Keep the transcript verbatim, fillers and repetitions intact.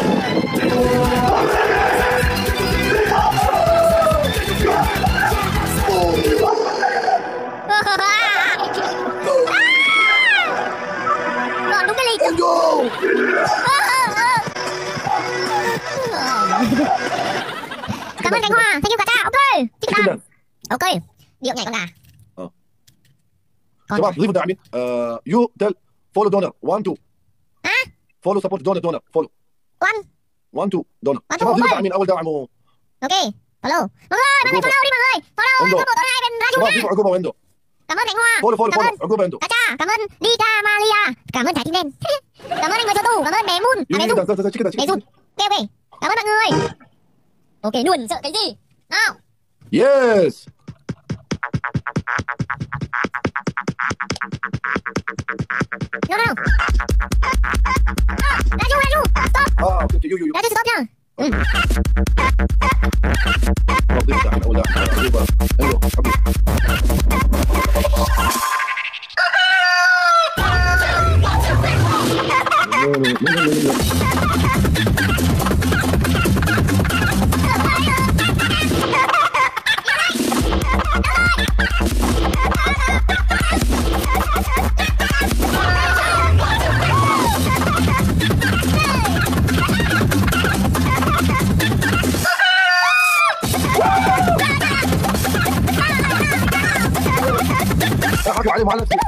Còn đúng cái ly. Ôi vô. Cảm ơn cánh hoa, thank you cả cha. Ok, chích ta. Ok, điệu nhảy con gà. اه Con شباب ضيفوا الداعمين. يو تيل فولو دونر واحد اتنين. ها؟ فولو سبورت دونر دونر فولو One. واحد اتنين دونر. One, two, شباب ضيفوا okay. الداعمين اول دعموا. Ok, follow. Mọi người, mọi người follow đi mọi người. Follow Endo. số một số hai bên ra chung شباب nha. ضيفوا عقوبه ويندو. Cảm ơn cánh hoa. فولو فولو Cảm فولو ơn عقوبه ويندو. cả cha. Cảm ơn Dita Maria. Cảm ơn trái tim đen. Cảm ơn anh người sơ tu. Cảm ơn bé Moon. À, bé Dung. Bé Dung. Ok ok. Cảm ơn mọi người. Ok luôn, sợ cái gì? Nào. Yes. No no. Ah, Raju Raju. Stop. اه اوكي يو يو يو. Raju stop nha. Ừ. شباب ضيفوا الداعمين اول دعم. عقوبه ايوه حبيبي. حكوا عليه معلم.